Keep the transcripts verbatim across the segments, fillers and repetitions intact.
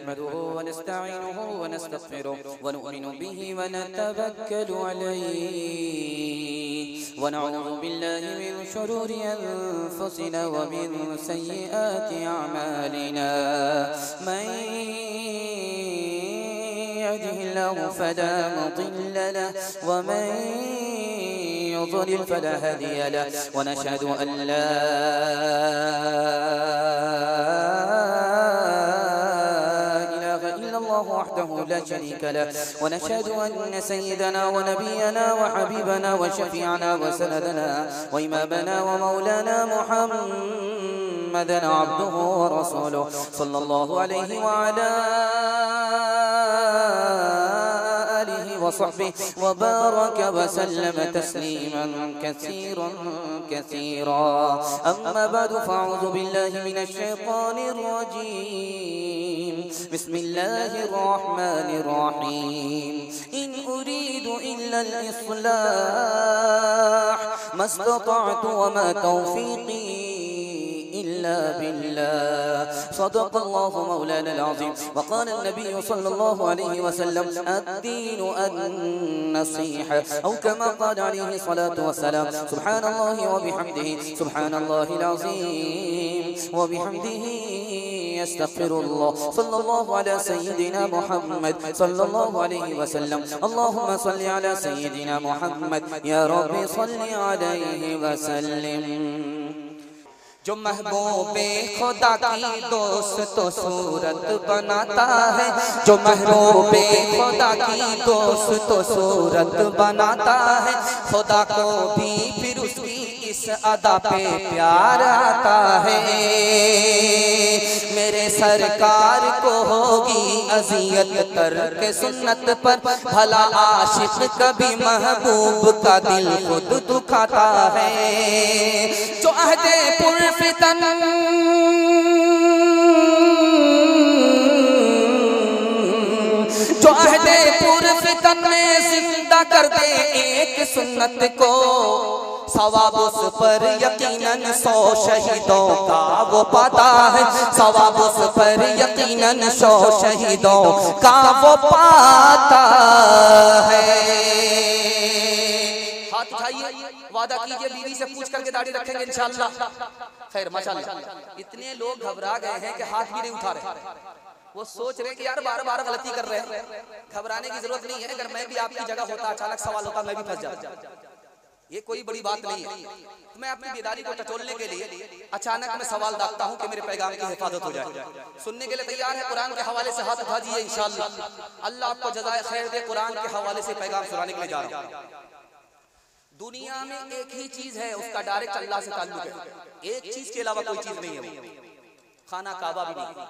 नहमदुहु व नस्तईनुहु व नस्तगफिरुहु व नु'मिनु बिही व नतवक्कलु अलैहि व नऊज़ु बिल्लाहि मिन शुरूरि अनफुसिना व मिन सय्यिआति अअमालिना मन यहदिहिल्लाहु फला मुदिल्ल लहु व मन يضلل فلا هادي له ونشهد أن لا إله إلا الله وحده لا شريك له ونشهد أن سيدنا ونبينا وحبيبنا وشفيعنا وسندنا وإمامنا ومولانا محمدا عبده ورسوله صلى الله عليه وعلى وصحبه وبارك وسلم تسليما كثيرا كثيرا أما بعد فأعوذ بالله من الشيطان الرجيم بسم الله الرحمن الرحيم إن أريد إلا الإصلاح ما استطعت وما توفيقي إلا بالله صدق الله مولانا العظيم وقال النبي صلى الله عليه وسلم الدين النصيحة أو كما قال عليه الصلاة والسلام سبحان الله وبحمده سبحان الله العظيم وبحمده يستغفر الله صلى الله على سيدنا محمد صلى الله عليه وسلم اللهم صل على سيدنا محمد يا رب صل عليه وسلم जो महबूबे खुदा की दोस्त तो सूरत बनाता है जो महबूबे खुदा की दोस्त तो सूरत बनाता है खुदा को भी फिर उसकी इस अदा पे प्यार आता है मेरे सरकार को होगी अज़ियत तर्क सुन्नत पर भला आशिक कभी महबूब का दिल खुद दुखाता है जो अहदे पुरफितन जो अहदे पुरफितन में जिंदा कर दे एक सुन्नत को सवाब उस पर यकीनन सौ शहीदों का वो पाता है सवाब उस पर यकीनन सौ शहीदों का वो पाता है। हाथ उठाइए वादा कीजिए बीवी से पूछ करके दाढ़ी रखेंगे इंशाअल्लाह। खैर माशाअल्लाह इतने लोग घबरा गए हैं कि हाथ भी नहीं उठा रहे वो सोच रहे कि यार बार बार गलती कर रहे हैं घबराने की जरूरत नहीं है अगर मैं भी आपकी जगह होता अचानक सवाल होता मैं भी फंस जाता ये कोई बड़ी बात नहीं है तो मैं अपनी बेदारी को टटोलने के लिए अचानक मैं सवाल दागता हूं कि मेरे पैगाम की हिफाजत हो जाए सुनने के लिए तैयार है कुरान के हवाले से हाथ उठा दीजिए इंशाअल्लाह अल्लाह आपको जज़ाए खैर दे कुरान के हवाले से पैगाम सुनाने के लिए जा रहा हूं दुनिया में एक ही चीज है उसका डायरेक्ट अल्लाह से ताल्लुक है एक चीज के अलावा कोई चीज नहीं है खाना काबा भी नहीं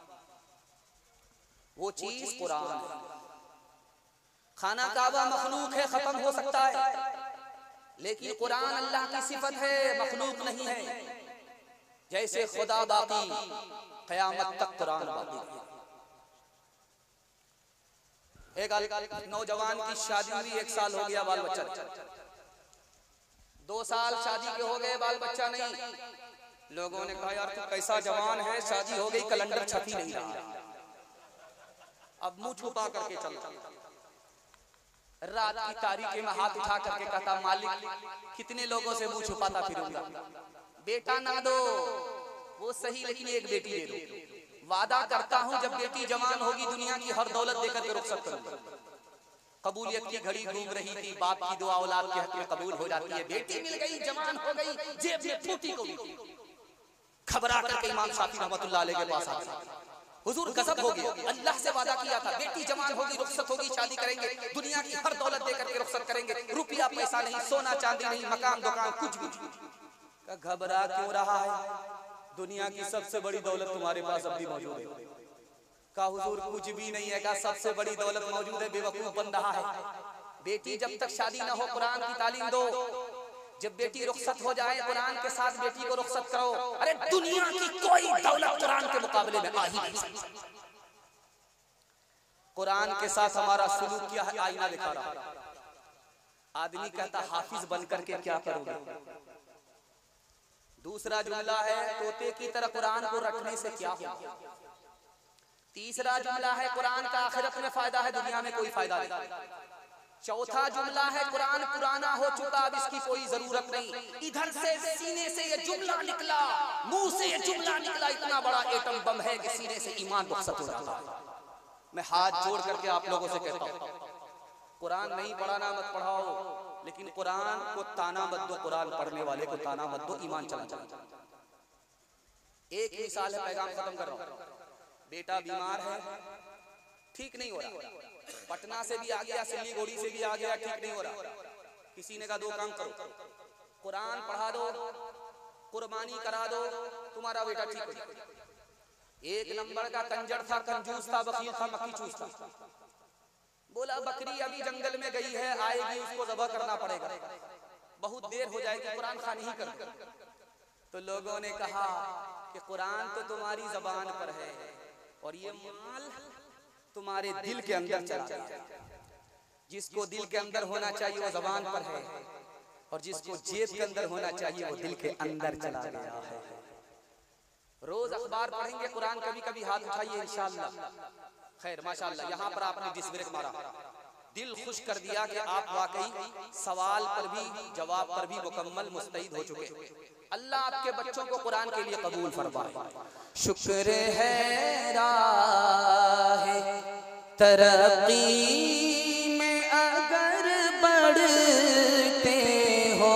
वो चीज कुरान है खाना काबा मखलूक है खत्म हो सकता है लेकिन कुरान अल्लाह की सिफत है मखलूक नहीं है जैसे खुदा बाकी क़यामत तक कुरान बाकी एक नौजवान की शादी हुई एक साल हो गया बाल बच्चा दो साल शादी के हो गए बाल बच्चा नहीं लोगों ने कहा यार तू कैसा जवान है शादी हो गई कैलेंडर छपी नहीं रहा अब मुंह छुपा करके चलता रात की तारीखें में हाथ उठा करके कहता मालिक कितने लोगों से मुंह छुपाता फिरूंगा बेटा ना दो वो सही लेकिन एक बेटी दे दो वादा करता हूं जब बेटी जवान होगी दुनिया की हर दौलत देकर के रुखसत करूंगा कबूलियत की घड़ी घूम रही थी बाप की दुआ औलाद के हक में कबूल हो जाती है बेटी मिल गई जवान हो गई जेब में फूटी को घबरा करके इमाम शाफी रहमतुल्लाह अलैह के पास आ गए हुजूर गजब हो गया अल्लाह से वादा किया था बेटी जवान होगी रुखसत होगी शादी करेंगे दुनिया की हर दौलत देकर के रुखसत करेंगे रुपया पैसा नहीं सोना चांदी नहीं मकान दुकान कुछ भी घबरा क्यों रहा है दुनिया की सबसे बड़ी दौलत तुम्हारे पास अब भी मौजूद है का हुजूर कुछ भी नहीं है का सबसे बड़ी दौलत मौजूद है बेवकूफ बन रहा है बेटी जब तक शादी ना हो कुरान की तालीम दो जब बेटी रुखसत हो जाए कुरान के साथ बेटी को रुखसत करो अरे दुनिया की कोई दौलत कुरान के मुकाबले में आ ही नहीं सकती कुरान के साथ हमारा सुलूक क्या है आईना दिखा रहा आदमी कहता हाफिज बनकर के क्या करोगे दूसरा जुमला है तोते की तरह कुरान को रटने से क्या होगा तीसरा जुमला है कुरान का आखिरत में फायदा है, दुनिया में कोई फायदा नहीं। चौथा जुमला है कुरान पुराना हो चुका, अब इसकी कोई जरूरत नहीं। इधर से सीने से ये जुमला निकला, मुंह से ये जुमला निकला, इतना बड़ा एटम बम है कि सीने से ईमान रुखसत हो जाता है। मैं हाथ जोड़ करके आप लोगों से कहता हूँ, कुरान नहीं पढ़ाना मत पढ़ाओ, लेकिन कुरान को ताना मत दो, कुरान पढ़ने वाले को ताना मत दो, ईमान चला चला। एक मिसाल है, पैगाम खत्म कर रहा हूं। बेटा बीमार है, ठीक नहीं हो रहा, पटना से भी आ गया, सिल्लीगुड़ी से भी आ गया, ठीक नहीं हो रहा। किसी ने कहा दो काम करो, कुरान पढ़ा दो, कुर्बानी करा दो, तुम्हारा बेटा ठीक हो जाएगा। एक नंबर का कंजर था, कंजूस था, वकील था, मक्खी चूस था। बोला बकरी अभी जंगल में गई है, आएगी, उसको ज़बह करना पड़ेगा, बहुत देर हो जाएगी, कुरान खानी ही कर। तो लोगों ने कहा कि कुरान तो तुम्हारी जबान पर है और ये माल तुम्हारे दिल के अंदर चला गया। जिसको दिल के अंदर होना चाहिए वो जबान पर है, और जिसको जेब के अंदर होना चाहिए वो दिल के अंदर चला गया है। रोज अखबार पढ़ेंगे, कुरान कभी कभी हाथ उठाइए इंशाअल्लाह। खैर माशाअल्लाह, यहाँ पर आपने डिस ब्रेक मारा, दिल खुश कर दिया कि आप वाकई सवाल पर भी जवाब पर भी मुकम्मल मुस्तैद हो चुके। अल्लाह आपके बच्चों को कुरान के लिए कबूल फरमाए। शुक्र है राहे तरक्की में अगर बढ़ते हो,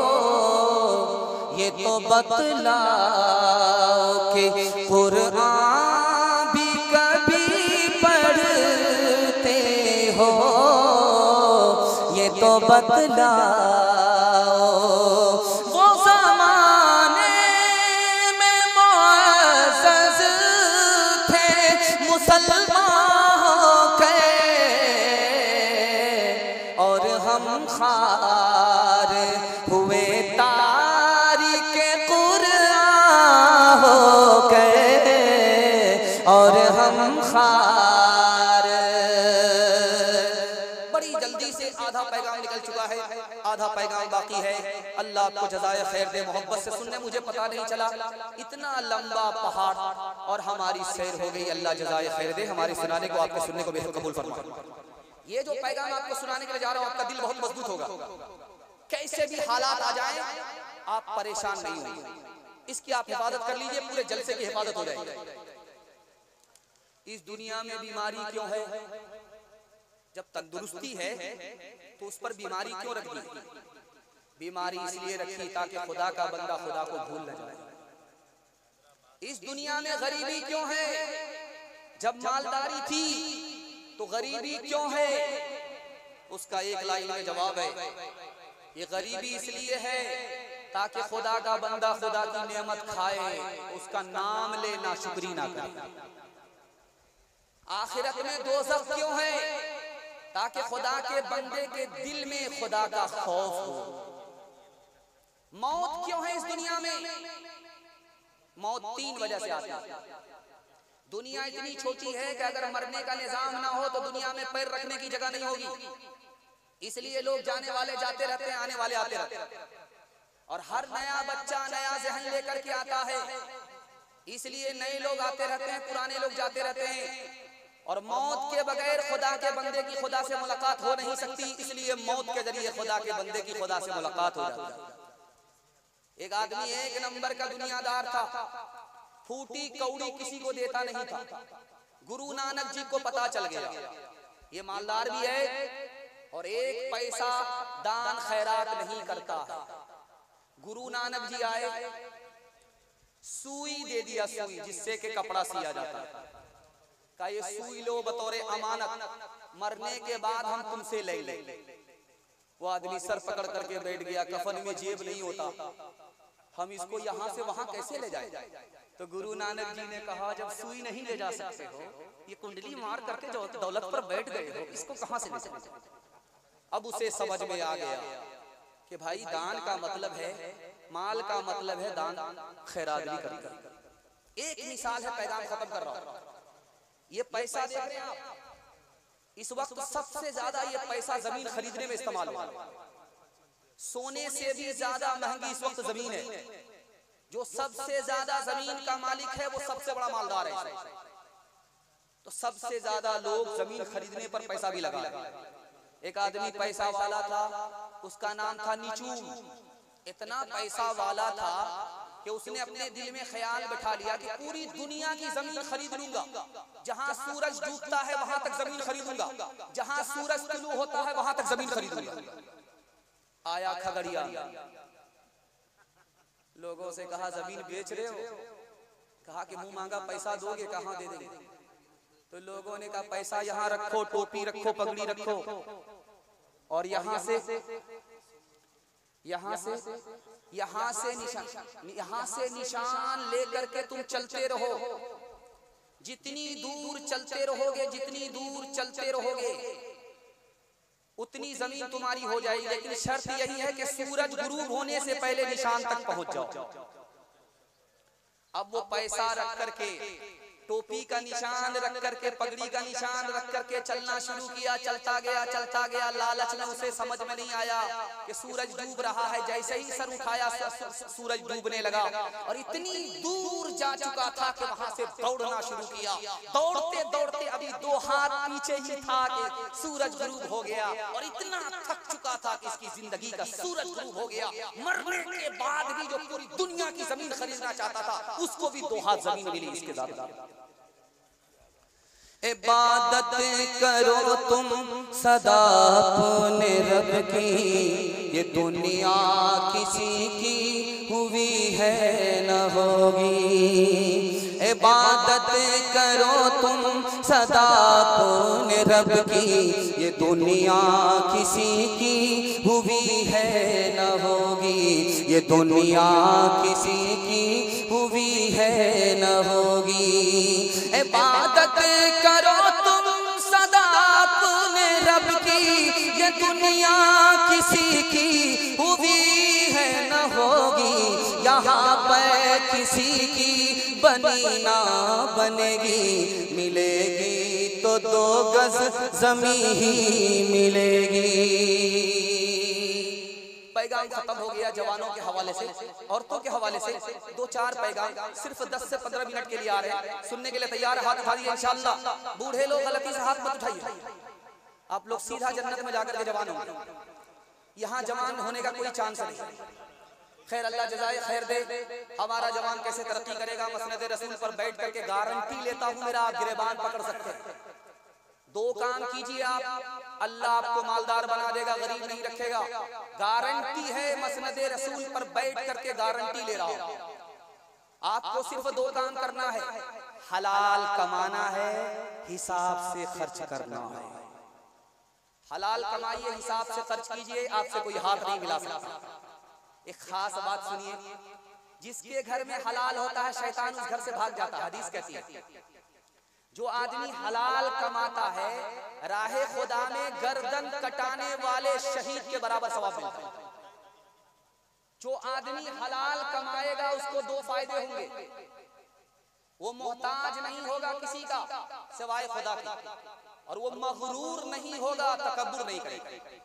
ये तो बतलाओ कि कुरान भी कभी पढ़ते हो, ये तो बतलाओ। और हम खार हुए तारीके कुरान हो गए, और हम खार। बड़ी जल्दी से आधा पैगाम निकल चुका है, आधा पैगाम बाकी है। अल्लाह आपको जज़ाए खैर दे। मोहब्बत से सुनने मुझे पता नहीं चला, इतना लंबा पहाड़ और हमारी सैर हो गई। अल्लाह जज़ाए खैर दे, हमारे सुनाने को आपके सुनने को बेहद कबूल फरमाए। ये जो पैगाम आपको सुनाने के लिए जा रहा हूं, आपका दिल बहुत मजबूत होगा। कैसे भी हालात आ जाएं, आप परेशान नहीं होंगे। इसकी आप हिफाजत कर लीजिए, पूरे जलसे की हिफाजत हो जाएगी। इस दुनिया में बीमारी क्यों है? जब तंदुरुस्ती है तो उस पर बीमारी क्यों रख दी? बीमारी इसलिए रखी ताकि खुदा का बंदा खुदा को भूल न जाए। इस दुनिया में गरीबी क्यों है? जब मालदारी थी तो गरीबी क्यों है? उसका एक लाइन में जवाब है, ये गरीबी इसलिए है ताकि खुदा का बंदा खुदा की नेमत खाए, उसका नाम ले ना शुक्री ना करे। आखिरत में दोज़ख क्यों है? ताकि खुदा के बंदे के दिल में खुदा का खौफ हो। मौत क्यों है इस दुनिया में? मौत तीन वजह से आती है। दुनिया इतनी छोटी है कि अगर मरने का निजाम ना हो तो दुनिया में पैर रखने की जगह नहीं होगी। इसलिए लोग जाने वाले जाते रहते हैं, आने वाले आते रहते हैं, और हर नया बच्चा नया जहन लेकर के आता है। इसलिए नए लोग आते रहते हैं, पुराने लोग जाते रहते हैं। और मौत के बगैर खुदा के बंदे की खुदा से मुलाकात हो नहीं सकती, इसलिए मौत के जरिए खुदा के बंदे की खुदा से मुलाकात हो जाती है। एक आदमी एक नंबर का दुनियादार था, फूटी कौड़ी किसी को देता नहीं था। गुरु नानक जी को पता चल गया ये मालदार भी है और एक पैसा दान खैरात नहीं करता है। गुरु नानक जी आए, सुई दे दिया, सुई जिससे के कपड़ा सिया जाता है। का ये सुई लो बतौरे अमानत, मरने के बाद हम तुमसे ले ले। वो आदमी सर पकड़ करके बैठ गया, कफन में जेब नहीं होता, हम इसको यहाँ से वहां कैसे ले जाए? तो गुरु नानक जी ने कहा, जब सुई नहीं ले जा सकते हो, ये कुंडली मार करके जो दौलत पर बैठ गए हो, इसको कहां से ले जाए? अब उसे समझ में आ गया कि भाई दान का मतलब है, माल का मतलब है दान खैरात भी करना। एक मिसाल है, पैगाम खत्म कर रहा हूं। ये पैसा देख रहे हैं आप, इस वक्त सबसे ज्यादा ये पैसा जमीन खरीदने में इस्तेमाल हो रहा है। सोने से भी ज्यादा महंगी इस वक्त जमीन है। जो सबसे ज्यादा जमीन का मालिक है वो सबसे बड़ा मालदार है। तो सबसे ज्यादा लोग जमीन खरीदने पर पैसा भी लगा। एक आदमी पैसा वाला था, उसका नाम था निचूल। इतना पैसा वाला था कि उसने अपने दिल में ख्याल बैठा लिया कि पूरी दुनिया की जमीन खरीद लूंगा, जहां सूरज डूबता है वहां तक जमीन खरीदूंगा, जहां सूरज तुलू होता है वहां तक जमीन खरीदूंगा। आया खगड़िया, लोगों से कहा जमीन बेच रहे हो? कहा कि मुंह मांगा पैसा दोगे? कहां दे देंगे? तो लोगों ने कहा पैसा यहाँ रखो, टोपी रखो, पगड़ी रखो, और यहाँ से यहाँ से यहाँ से निशान यहाँ से निशान लेकर के तुम चलते रहो। जितनी दूर चलते रहोगे, जितनी दूर चलते रहोगे उतनी जमीन तुम्हारी हो जाएगी, लेकिन शर्त यही है कि सूरज गुरूब होने से पहले निशान तक पहुंच जाओ। अब वो पैसा रख करके, टोपी का निशान रख करके, पगड़ी का निशान रख करके चलना शुरू किया। चलता गया चलता गया, लालच में उसे समझ में नहीं आया कि सूरज डूब रहा है। जैसे ही सर उठाया सूरज डूबने लगा, और इतनी दूर जा चुका था कि वहां से दौड़ना शुरू किया। दौड़ते दौड़ते अभी दो हाथ पीछे ही था कि सूरज गुरूब हो गया, और इतना थक चुका था कि इसकी जिंदगी का सूरज गुरूब हो गया। मरने के बाद भी जो पूरी दुनिया की जमीन खरीदना चाहता था, उसको भी दो हाथ जमीन मिली इसके साथ। इबादत करो तुम सदा अपने रब की, ये दुनिया किसी की हुई है न होगी। इबादत करो तुम सदा अपने रब की, ये दुनिया किसी की हुई है न होगी। ये दुनिया किसी की हुई है न होगी। इबादत करो तुम सदा अपने रब की, ये दुनिया किसी की हुई है न होगी। यहाँ पर किसी की बनी ना बनेगी, मिलेगी तो दो गज जमीन ही मिलेगी। पैगाम खत्म हो गया जवानों के हवाले से, औरतों के हवाले से दो चार पैगाम सिर्फ दस से पंद्रह मिनट के लिए आ रहे हैं। सुनने के लिए तैयार? हाथ उठा दिए इंशाअल्लाह। बूढ़े लोग गलती से हाथ मत उठाइए, आप लोग सीधा जन्नत में जाकर के जवान होंगे। यहाँ जवान होने का कोई चांस नहीं। खैर अल्लाह जज़ाए खैर दे। हमारा जवान कैसे तरक्की करेगा, मसनद रसूल पर बैठ करके गारंटी लेता हूँ मेरा, आप गिरेबान पकड़ सकते हैं। दो काम कीजिए आप, अल्लाह आपको मालदार बना देगा, गरीब नहीं रखेगा। गारंटी है, मसनद रसूल पर बैठ करके गारंटी ले रहा हूं। आपको सिर्फ दो काम करना है, हलाल कमाना है, हिसाब से खर्च करना है। हलाल कमाइए, हिसाब से खर्च कीजिए, आपसे कोई हाथ नहीं मिला सकता। एक खास बात सुनिए, जिसके घर में हलाल होता है शैतान उस घर से भाग जाता है। हदीस कहती है जो आदमी हलाल कमाता है, राहे खुदा में गर्दन कटाने वाले शहीद के बराबर सवाब मिलता है। जो आदमी हलाल कमाएगा उसको दो फायदे होंगे, वो मोहताज नहीं होगा किसी का सिवाय खुदा के, और वो मगरूर नहीं होगा, तकब्बुर नहीं करेगा।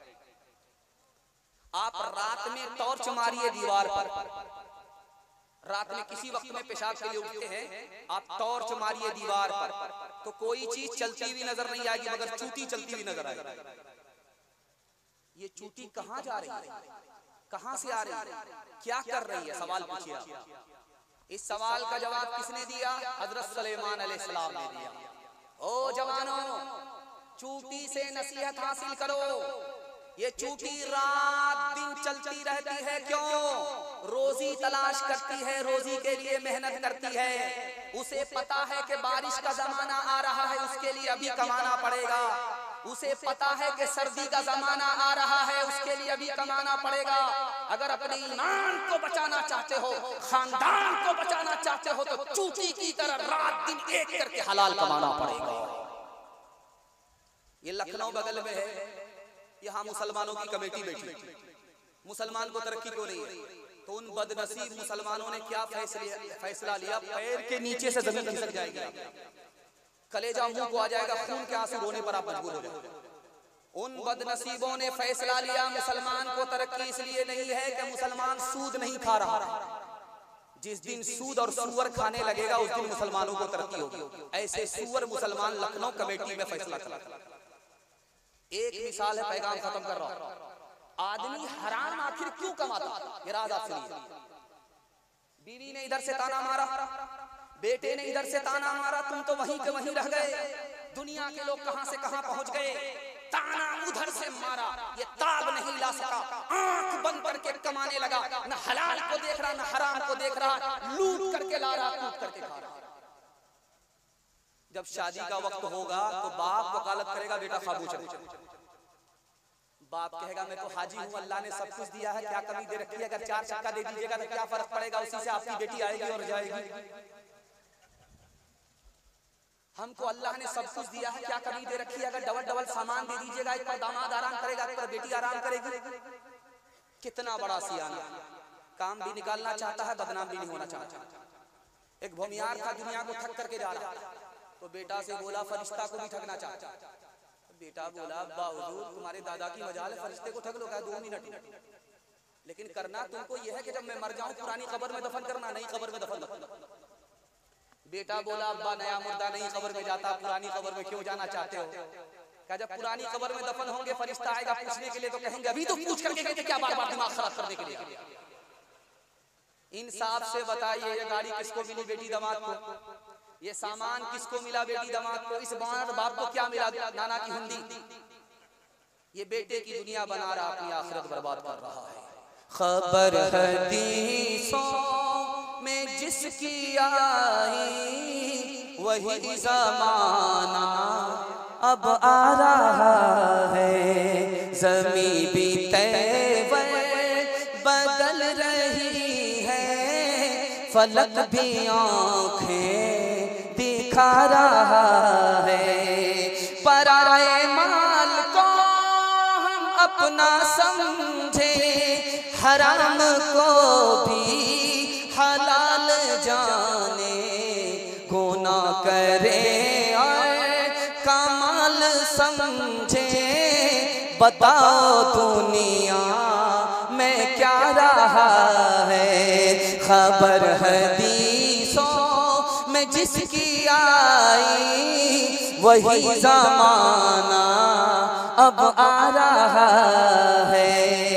आप रात में टॉर्च मारिए दीवार पर, रात में किसी वक्त में पेशाब के लिए उठते हैं, आप टॉर्च मारिए दीवार पर, तो कोई चीज चलती हुई नजर नहीं आएगी, मगर चूटी चलती हुई नजर आएगी। ये चूटी कहाँ जा रही है, कहाँ से आ रही है, क्या कर रही है, सवाल पूछिए आप। इस सवाल का जवाब किसने दिया? हजरत सुलेमान अलैहिस्सलाम ने दिया। ओ जवानों, चूटी से नसीहत हासिल करो। ये चूटी रात दिन चलती रहती है, क्यों? रोजी तलाश करती है, रोजी के लिए मेहनत करती है। उसे पता है कि बारिश का जमाना आ रहा है, उसके लिए अभी कमाना पड़ेगा। उसे पता है कि सर्दी का जमाना आ रहा है, उसके लिए अभी कमाना पड़ेगा। अगर अपने ईमान को बचाना चाहते हो, खानदान को बचाना चाहते हो, तो चूटी की तरह रात दिन एक करके हलाल कमाना पड़ेगा। ये लखनऊ बगल में है, यहाँ मुसलमानों की कमेटी बैठी, मुसलमान को तरक्की क्यों नहीं है? तो उन बदनसीब मुसलमानों ने क्या फैसला फैसला लिया? पैर के नीचे से जमीन खिसक जाएगी, कलेजा मुंह को आ जाएगा, खून के आंसू रोने पर आप मजबूर हो जाएंगे। उन बदनसीबों ने फैसला लिया मुसलमान को तरक्की इसलिए नहीं है कि मुसलमान सूद नहीं खा रहा, जिस दिन सूद और सुअर खाने लगेगा उस दिन मुसलमानों को तरक्की होगी। ऐसे सुअर मुसलमान लखनऊ कमेटी में फैसला चला। एक मिसाल है, पैगाम खत्म कर रहा हूं। आदमी हराम आखिर क्यों कमाता? ये राज आप सुनिए। बीवी ने इधर से ताना मारा, बेटे ने इधर से ताना मारा, तुम तो वहीं के वहीं रह गए। दुनिया के लोग कहां से कहां पहुंच गए, ताना उधर से मारा, ये ताब नहीं ला सका, आंख बंद करके कमाने लगा, न हलाल को देख रहा न हराम को देख रहा, लूट करके ला रहा, लूट करके खा रहा। जब शादी का वक्त होगा तो बाप वकालत करेगा, बेटा खामोश रहे। बाप कहेगा मैं तो हाजी हूँ, अल्लाह ने सब कुछ दिया है, क्या कमी दे रखी है? अगर चार चक्का दे दीजिएगा तो क्या फर्क पड़ेगा, उसी से आपकी बेटी आएगी और जाएगी। हमको अल्लाह ने सब कुछ दिया है, क्या कमी दे रखी है? अगर डबल डबल सामान दे दीजिएगा, एक पर दामाद आराम करेगा, एक पर बेटी आराम करेगी। कितना बड़ा सियाना, काम भी निकालना चाहता है, बदनाम भी नहीं होना चाहता। एक भूमियार था, दुनिया को ठग करके जा रहा, तो बेटा से बोला फरिश्ता को भी ठगना चाहता। बेटा बोला अब्बा हुजूर तुम्हारे दादा की मजाल है, फरिश्ते को ठग लो, क्या दो मिनट, लेकिन करना तुमको यह है कि जब मैं मर जाऊं पुरानी कब्र में दफन करना, नई कब्र में दफन करना। बेटा बोला अब्बा नया मुर्दा नई कब्र में जाता, पुरानी कब्र में क्यों जाना चाहते हो? क्या जब पुरानी कब्र में दफन होंगे फरिश्ता आएगा पूछने के लिए तो कहेंगे अभी तो पूछ करके गए थे, क्या बार बार दिमाग खराब करने के लिए? इंसाफ से बताइए, ये गाड़ी किसको मिली बेटी दामाद को? ये सामान किसको मिला बेटी दामाद को? इस बार बाप को क्या मिला? नाना की हुंडी। ये बेटे की दुनिया बना रहा, अपनी आखिरत बर्बाद कर रहा है। खबर हदीसों में जिसकी आई वही ज़माना अब आ रहा है। ज़मीं भी तैवर बदल रही है, फलक भी आँखें दिखा रहा है। पराए माल को हम अपना समझे, हराम को भी हलाल जाने, गुनाह करे और कमाल समझे। बताओ दुनिया में क्या रहा है, खबर हदीसों में जिसकी आई वही ज़माना अब आ रहा है।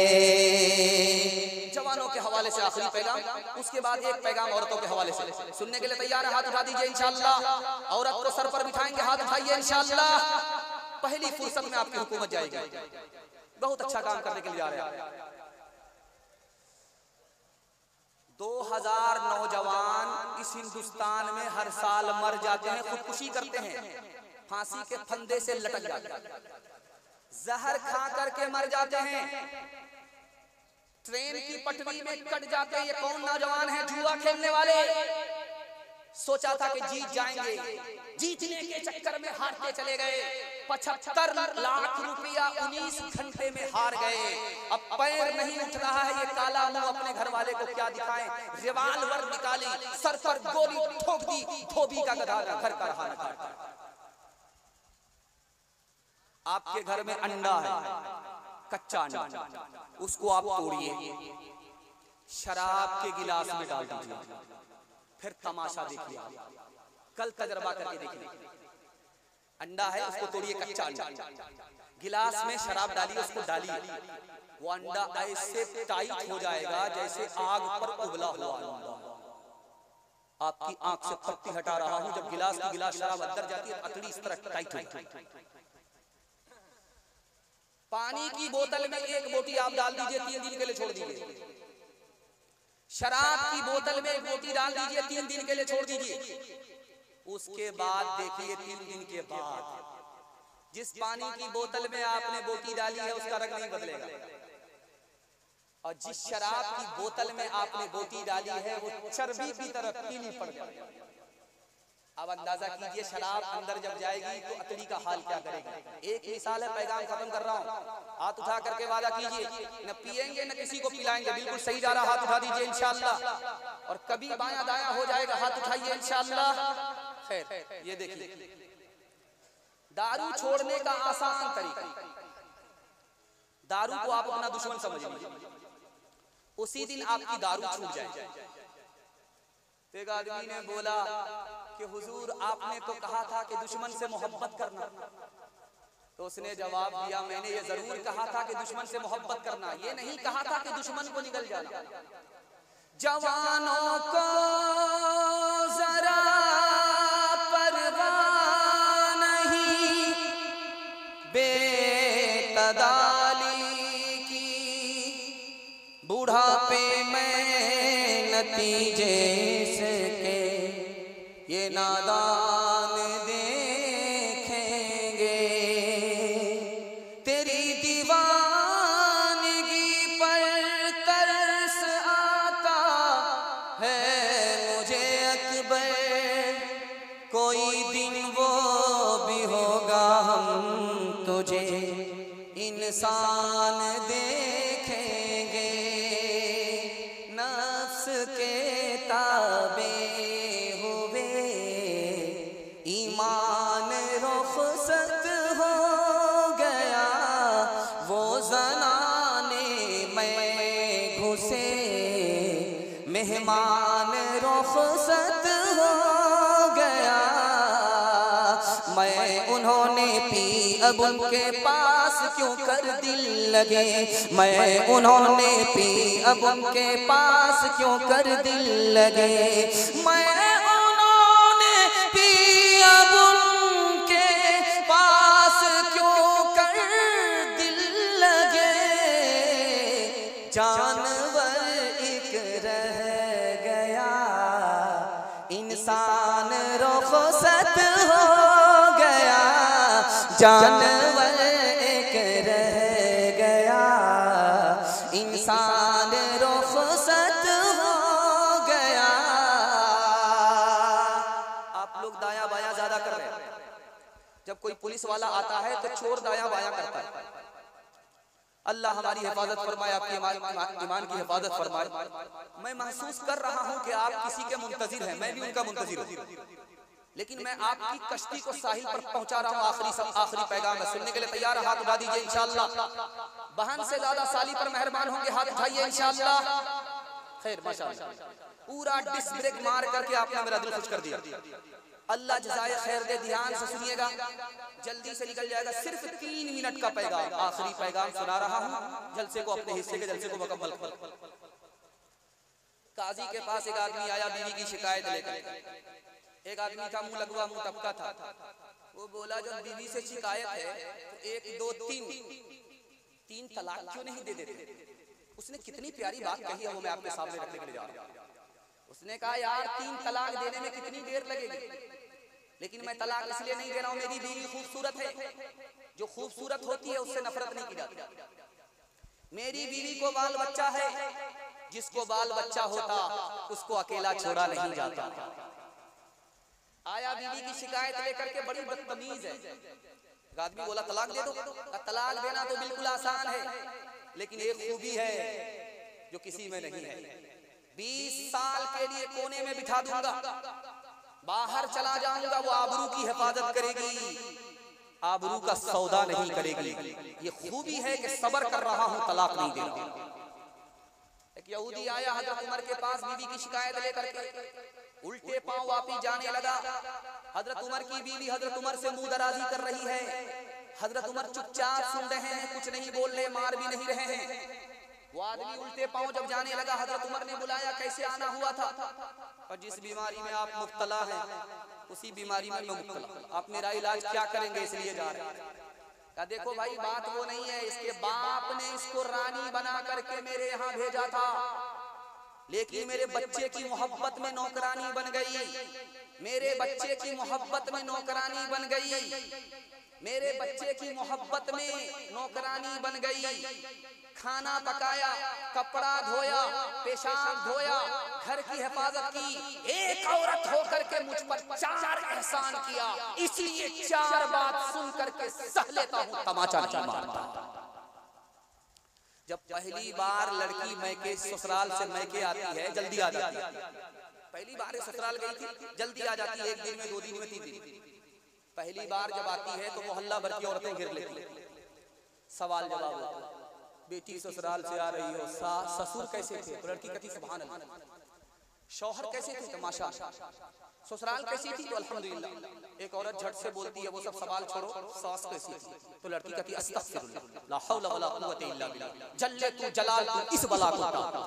से आखिरी पैगाम, उसके बाद एक पैगाम औरतों के हवाले से सुनने के लिए तैयार है? हाथ उठा दीजिए इंशाअल्लाह। औरत को सर पर बिठाएंगे, हाथ उठाइए इंशाअल्लाह। पहली फुर्सत में आपकी हुकूमत जाएगी, बहुत अच्छा काम करने के लिए जा रहे हैं। दो हजार नौजवान इस हिंदुस्तान में हर साल मर जाते हैं, खुदकुशी करते हैं, फांसी के फंदे से लटक जाते हैं, जहर खा करके मर जाते हैं, ट्रेन की पटरी में कट जाते हैं। ये कौन नौजवान है? जुआ खेलने वाले। सोचा था कि जीत जाएंगे, जीतने के चक्कर में हारते चले गए। पचहत्तर लाख रुपया उन्नीस घंटे में हार गए। अब पैर नहीं उठ रहा है, ये काला मुंह अपने घर वाले को क्या दिखाएं? रिवाल्वर निकाली, सर पर गोली ठोक दी, धोबी का गधा घर का रहा न। आपके घर में अंडा है, कच्चा अंडा, उसको आप तोड़िए, शराब के गिलास में डाल दीजिए, फिर तमाशा देखिए। कल तजर्बा करके देखिए। अंडा है, उसको तोड़िए, कच्चा अंडा, गिलास में शराब डालिए, उसको डालिए, वो अंडा ऐसे टाइट हो जाएगा जैसे आग पर उबला हुआ अंडा। आपकी आंख से पत्ती हटा रहा हूं, जब गिलास की गिलास शराब अंदर जाती है, अतड़ी इस तरह टाइट होती है। पानी की बोतल में एक बोटी आप डाल दीजिए, तीन दिन के लिए छोड़ दीजिए। शराब की बोतल में एक बोटी डाल दीजिए, तीन दिन के लिए छोड़ दीजिए। उसके बाद देखिए, तीन दिन के बाद जिस पानी की बोतल में आपने बोटी डाली है उसका रंग नहीं बदलेगा, और जिस शराब की बोतल में आपने बोटी डाली है वो चर्बी की तरह पीली पड़ जाएगी। अब अंदाजा कीजिए शराब अंदर जब जाएगी तो अतड़ी का हाल क्या करेगी। एक मिसाल है, पैगाम खत्म कर रहा हूँ। हाथ उठा करके वादा कीजिए, न पिएंगे न किसी को पिलाएंगे। बिल्कुल सही जा रहा, हाथ उठा दीजिए इंशाअल्लाह। और कभी बायां दायां हो जाएगा, हाथ उठाइए इंशाअल्लाह। खैर, ये देखिए, दारू छोड़ने का आसान तरीका। दारू को आप अपना दुश्मन समझिए, उसी दिन आपकी दारू छूट जाए। तो एक आदमी ने बोला कि हुजूर आपने तो कहा था कि दुश्मन से मोहब्बत करना। तो उसने जवाब दिया, मैंने ये जरूर कहा था कि दुश्मन से मोहब्बत करना, ये नहीं कहा था कि दुश्मन को निगल जाना। जवानों को जरा परवाह नहीं बेतदाली की, बुढ़ापे में नतीजे से के ये नादान देखेंगे। तेरी दीवानगी पर तरस आता है मुझे अकबर, कोई दिन वो भी होगा हम तुझे इंसान देखेंगे। नफ्स के ताबे हुए ईमान रुखसत हो गया, वो ज़नाने में घुसे मेहमान रुखसत हो गया। मैं उन्होंने पी अब उनके पास क्यों कर दिल लगे, मैं उन्होंने पी अब उनके पास क्यों कर दिल लगे। मैं उन्होंने पी अब उनके पास क्यों कर दिल लगे। जानवर एक रह गया इंसान रुखसत हो गया, जानवर एक रह गया इंसान रुखसत हो गया। आप लोग दाया बाया ज्यादा कर रहे हैं। जब कोई पुलिस वाला आता है तो चोर दाया बाया करता है। अल्लाह हमारी हिफाजत फरमाए, आपकी ईमान की हिफाजत फरमाए। मैं महसूस कर रहा हूं कि आप किसी के मुंतजिर हैं, मैं भी उनका मुंतजिर हूं, लेकिन मैं आपकी कश्ती को साहिल पर पहुंचा रहा हूं। आखिरी आखिरी पैगाम है, सुनने के लिए तैयार है? हाथ उठा दीजिए इंशाअल्लाह। बहन से ज्यादा साली पर मेहरबान होंगे, हाथ उठाइए इंशाअल्लाह। खैर माशाअल्लाह, पूरा डिस्क ब्रेक मार करके आपने मेरा दिल खुश कर दिया। अल्लाह जज़ाए खैर दे। ध्यान से सुनिएगा, जल्दी से निकल जाएगा। सिर्फ तीन मिनट का पैगाम, आखिरी पैगाम सुना रहा हूँ। जलसे को, अपने हिस्से के जलसे को मुकम्मल कर। काजी के पास एक आदमी आया बीवी की शिकायत लेकर। एक आदमी था, मुंह लगवा, मुंह टपका था। वो बोला जब बीवी से शिकायत है तो एक दो तीन तीन तलाक क्यों नहीं दे देते? उसने कितनी प्यारी बात कही है, वो मैं आपके सामने रखने के लिए जा रहा हूं। उसने कहा यार तीन तलाक देने में कितनी देर लगेगी, लेकिन मैं तलाक इसलिए नहीं दे रहा हूं, मेरी बीवी खूबसूरत है। जो खूबसूरत होती है उससे नफरत नहीं की जाती। मेरी बीवी को बाल बच्चा है, जिसको बाल बच्चा होता उसको अकेला छोड़ा नहीं जाता। आया बीवी की शिकायत लेकर के, बड़ी बदतमीज है। आदमी बोला तलाक दे दो। तलाक देना तो बिल्कुल आसान है, लेकिन एक खूबी है जो किसी में नहीं है। बीस साल के लिए कोने में बिठा दूंगा, बाहर चला जाऊंगा, वो आबरू की हिफाजत करेगी, आबरू का सौदा नहीं करेगी। ये खूबी है कि सब्र कर रहा हूं, तलाक नहीं दे रहा। एक यहूदी आया हजरत उमर के पास बीवी की शिकायत लेकर के, उल्टे पांव वापस जाने लगा। हजरत उमर की बीवी हजरत उमर से मुंह दराजी कर रही है। हजरत उमर चुपचाप सुन रहे हैं, कुछ नहीं बोल रहे, मार भी नहीं रहे हैं। वो आदमी उल्टे पांव जब जाने लगा, हजरत उमर ने बुलाया, कैसे आना हुआ था? और जिस बीमारी में आप मुब्तला हैं उसी बीमारी में मैं मुब्तला, आप मेरा इलाज क्या करेंगे इसलिए जा रहे हैं। कहा देखो भाई बात वो नहीं है, इसके बाप ने इसको रानी बना करके मेरे यहाँ भेजा था, लेकिन मेरे बच्चे की मोहब्बत में नौकरानी बन गई। मेरे बच्चे की मोहब्बत में नौकरानी बन गई। मेरे बच्चे की मोहब्बत में नौकरानी बन गई। खाना पकाया, कपड़ा धोया, पेशाब धोया, घर की हिफाजत की। एक औरत होकर के मुझ पर चार एहसान किया, इसलिए चार बात सुन करके सह लेता हूं, तमाचा नहीं मारता। जब पहली बार लड़की मैके ससुराल से मैके आती है, जल्दी आ जाती है। पहली बार ससुराल गई थी, जल्दी आ जाती है, एक दिन में, दो दिन में, तीन दिन। पहली बार जब आती है तो मोहल्ला भर की औरतें घेर लेती हैं। सवाल जवाब होता है, बेटी ससुराल से आ रही हो, ससुर कैसे थे? तो लड़की कहती सुभान अल्लाह। शौहर कैसे थे तो माशाअल्लाह, ससुराल कैसी थी तो अल्हम्दुलिल्लाह। एक औरत झट से बोलती है वो सब सवाल छोड़ो, सास कैसी थी? तो लड़की कहती है अस्तगफिरुल्लाह ला हौला वला कुव्वता इल्ला बिल्लाह, जल्ले तू जलाल तू इस बला को उठा।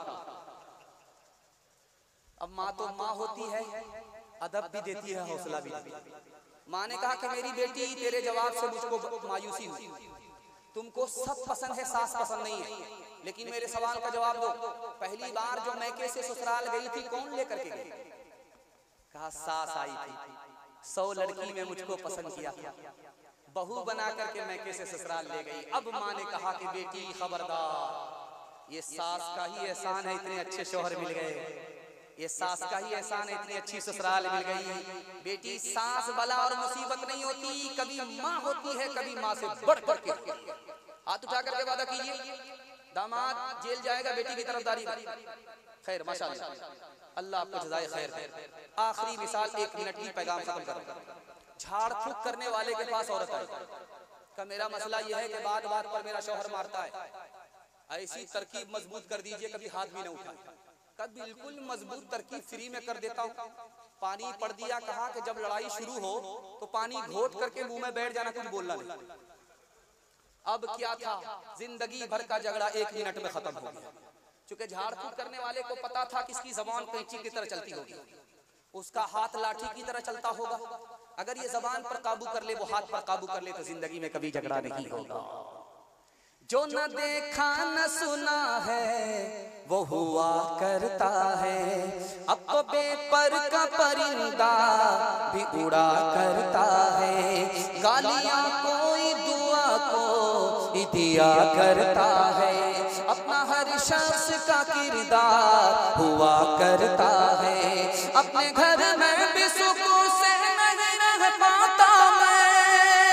अब माँ तो माँ होती है, अदब भी देती है, हौसला भी देती है। माँ ने कहा कि मेरी बेटी तेरे जवाब से मुझको मायूसी हुई, तुमको सब पसंद है, सास पसंद नहीं है, लेकिन मेरे सवाल का जवाब दो। पहली बार जो मैके से ससुराल गई थी कौन लेकर के गई? कहा सास आई थी, सौ लड़की में मुझको पसंद किया, बहू बना करके मैके से ससुराल ले गई। अब माँ ने कहा कि बेटी खबरदार, ये सास का ही एहसान है इतने अच्छे शौहर मिल गए, ये सास का ही एहसान है इतनी अच्छी ससुराल मिल गई। बेटी सास बला और मुसीबत नहीं होती, कभी माँ होती है, कभी माँ से बढ़ बढ़ के। हाथ उठा करके वादा कीजिए, दामाद जेल जाएगा बेटी की तरफदारी। खैर माशाअल्लाह, अल्लाह आपको जज़ाए खैर दे। आखिरी मिसाल, एक मिनट की पैगाम खत्म कर। झाड़ फूक करने वाले के पास औरत आई का मेरा मसला यह है कि बात बात पर मेरा शौहर मारता है, ऐसी तरकीब मजबूत कर दीजिए कभी हाथ भी न उठाए। कब बिल्कुल मजबूत तरकीब फ्री में कर देता हूँ। पानी पड़ दिया, कहा कि जब लड़ाई शुरू हो तो पानी घोट करके मुंह में बैठ जाना, कुछ बोलना नहीं। अब क्या था, जिंदगी भर का झगड़ा एक मिनट में खत्म हो गया। चूंकि झाड़ फूक करने वाले को पता था कि इसकी जबान कैंची की तरह चलती होगी, उसका हाथ लाठी की तरह चलता होगा। अगर ये जबान पर काबू कर ले, वो हाथ पर काबू कर ले, तो जिंदगी में कभी झगड़ा नहीं होगा। जो न देखा न सुना है वो हुआ करता है, अब तो बेपर का परिंदा भी उड़ा करता है। गालियां कोई दुआ को दिया करता है, अपना हर शख्स का किरदार हुआ करता है। अपने घर में भी सुकून से नहीं रह पाता मैं,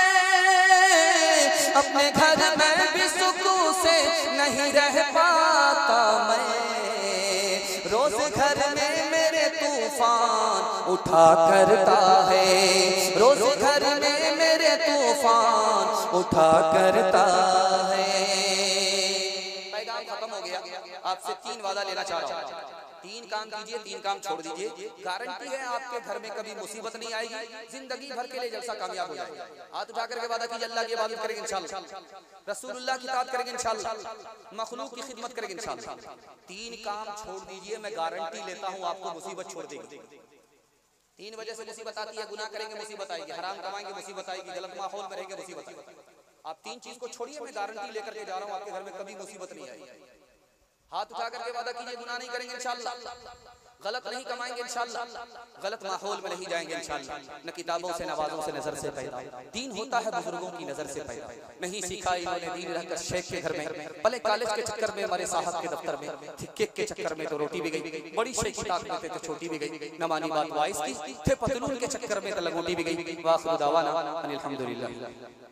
अपने घर में भी सुकून से नहीं रह पाता मैं। रोज घर में मेरे तूफान उठा करता है, रोज घर में मेरे तूफान उठा करता है। पैगाम खत्म हो गया। आपसे तीन वादा लेना चाह रहा हूँ, तीन काम कीजिए, तीन काम छोड़ दीजिए। गारंटी है आपके घर में कभी मुसीबत नहीं आएगी, जिंदगी भर के लिए जलसा कामयाब हो जाएगा। हाथ उठा करके वादा कीजिए, अल्लाह की इबादत करेंगे इंशाअल्लाह, रसूलुल्लाह की इताअत करेंगे इंशाअल्लाह, मखलूक की खिदमत करेंगे इंशाअल्लाह। तीन काम छोड़ दीजिए, मैं गारंटी लेता हूँ आपको मुसीबत छोड़ देगी। तीन वजह से मुसीबत आती है, गुनाह करेंगे मुसीबत आएगी, हराम कमाएंगे मुसीबत आएगी, गलत माहौल में रहेंगे मुसीबत आएगी। आप तीन चीज को छोड़िए, मैं गारंटी लेकर के जा रहा हूँ आपके घर में कभी मुसीबत नहीं आएगी। हाथ उठा करके वादा कीजिए, गुनाह नहीं करेंगे इंशाअल्लाह, गलत नहीं कमाएंगे इंशाअल्लाह, गलत माहौल में नहीं जाएंगे इंशाअल्लाह। न किताबों से नवाजों से नजर से पैदा, दीन होता है बुजुर्गों की नजर से पैदा। नहीं सीखा इन्होंने दीन रहकर शेख के घर में, पहले कॉलेज के चक्कर में, हमारे साहब के दफ्तर में, केक के चक्कर में तो रोटी भी गई, बड़ी शेख किताब में थे तो छोटी भी गई, न मानी बात वाइस की थे, पतलून के चक्कर में तो लंगोटी भी गई। वाखिर दावाना अनिल हम्दुलिल्लाह।